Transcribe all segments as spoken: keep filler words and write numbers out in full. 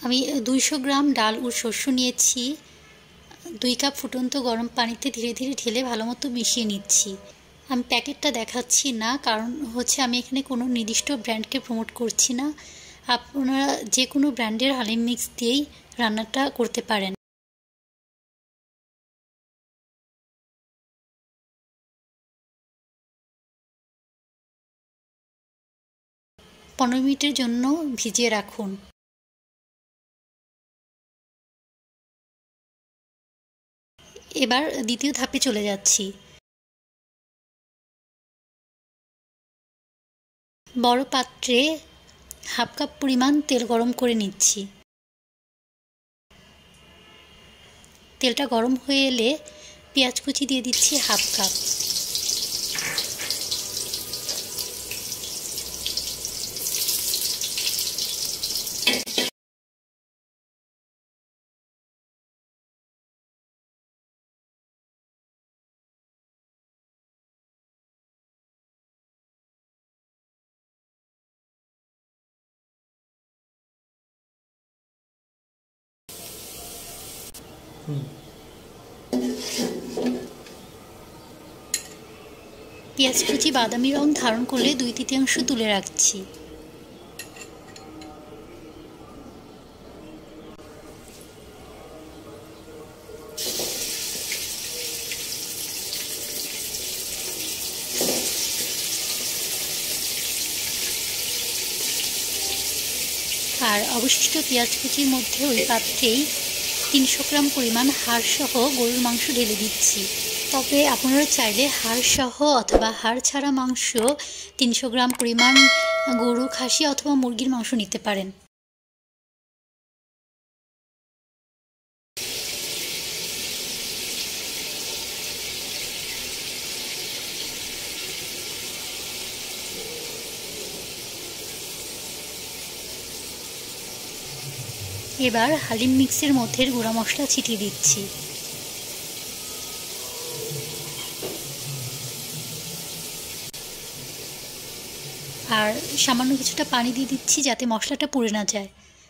আমি দুইশো গ্রাম ডাল ও শস্য নিয়েছি। দুই কাপ ফুটন্ত গরম পানিতে ধীরে ধীরে ঢেলে ভালো মতো মিশিয়ে নিচ্ছি। আমি প্যাকেটটা দেখাচ্ছি না, কারণ হচ্ছে আমি এখানে কোনো নির্দিষ্ট ব্র্যান্ডকে প্রমোট করছি না। আপনারা যে কোনো ব্র্যান্ডের হালিম মিক্স দিয়েই রান্নাটা করতে পারেন। পনেরো মিনিটের জন্য ভিজিয়ে রাখুন। এবার দ্বিতীয় ধাপে চলে যাচ্ছি। বড় পাত্রে হাফ কাপ পরিমাণ তেল গরম করে নিচ্ছি। তেলটা গরম হয়ে এলে পেঁয়াজ কুচি দিয়ে দিচ্ছি হাফ কাপ। পেঁয়াজ কুচি বাদামি রং ধারণ করলে দুই তৃতীয়াংশ তুলে রাখছি। আর অবশিষ্ট পেঁয়াজ কুচির মধ্যে ওই পাত্রেই তিনশো গ্রাম পরিমাণ হাড়সহ গরুর মাংস ঢেলে দিচ্ছি। তবে আপনারা চাইলে হাড়সহ অথবা হাড় ছাড়া মাংস তিনশো গ্রাম পরিমাণ গরু, খাসি অথবা মুরগির মাংস নিতে পারেন। এবার হালিম মিক্সের মধ্যে গুঁড়া মশলা ছিটিয়ে দিচ্ছি। আর সামান্য কিছুটা পানি দিয়ে দিচ্ছি যাতে মশলাটা পুড়ে না যায়।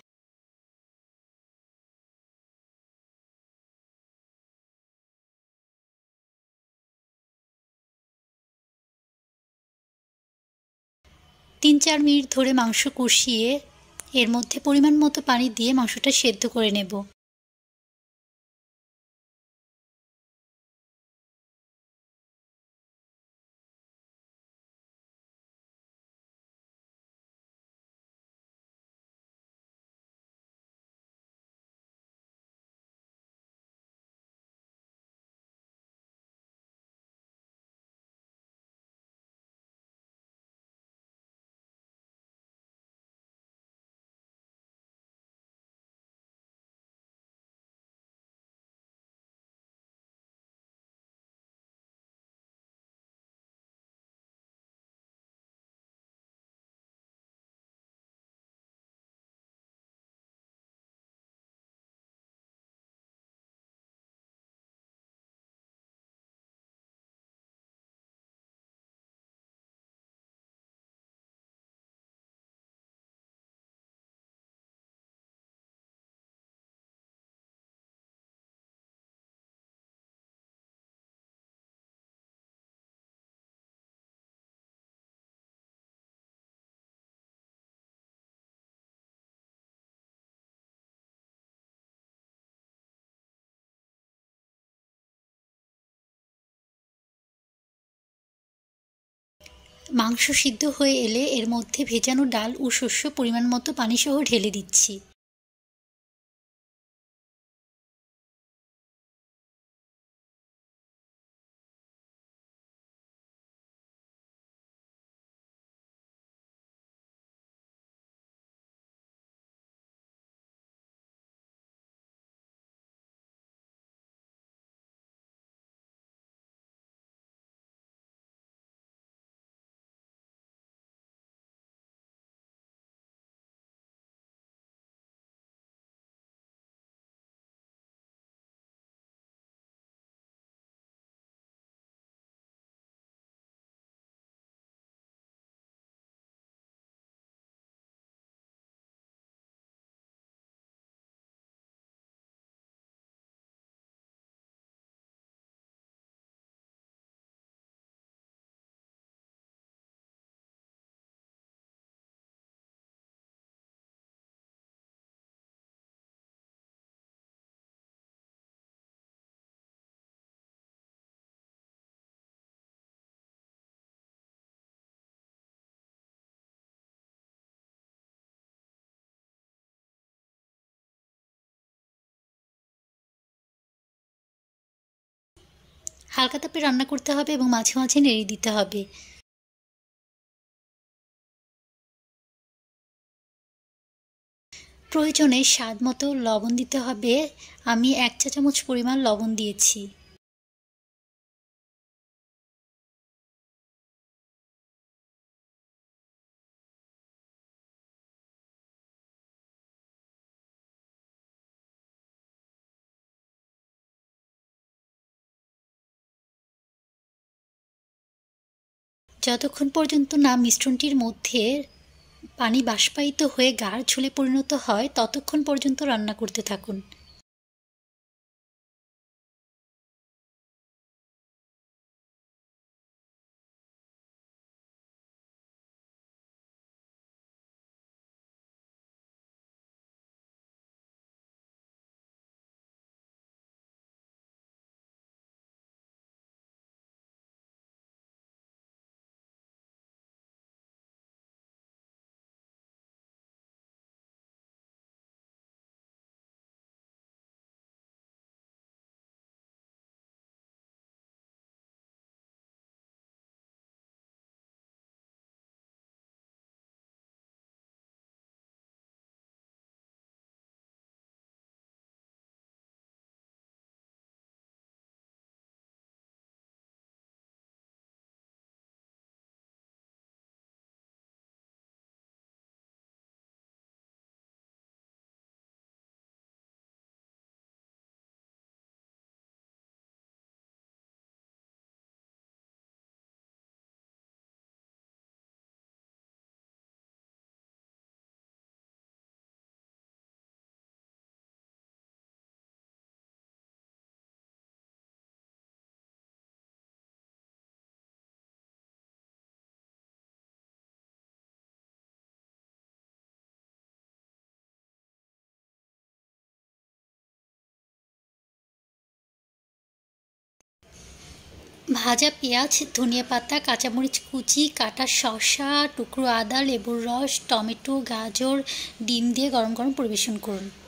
তিন চার মিনিট ধরে মাংস কষিয়ে এর মধ্যে পরিমাণ মতো পানি দিয়ে মাংসটা সেদ্ধ করে নেব। মাংস সিদ্ধ হয়ে এলে এর মধ্যে ভেজানো ডাল ও শস্য পরিমাণ মতো পানিসহ ঢেলে দিচ্ছি। হালকা তাপে রান্না করতে হবে এবং মাঝে মাঝে নেড়ে দিতে হবে। প্রয়োজনে স্বাদ মতো লবণ দিতে হবে। আমি এক চা চামচ পরিমাণ লবণ দিয়েছি। যতক্ষণ পর্যন্ত না মিশ্রণটির মধ্যে পানি বাষ্পায়িত হয়ে গাঢ় ঝোলে পরিণত হয় ততক্ষণ পর্যন্ত রান্না করতে থাকুন। ভাজা পেঁয়াজ, ধনিয়া পাতা, কাঁচামরিচ কুচি, কাটা শসা, টুকরো আদা, লেবুর রস, টমেটো, গাজর, ডিম দিয়ে গরম গরম পরিবেশন করুন।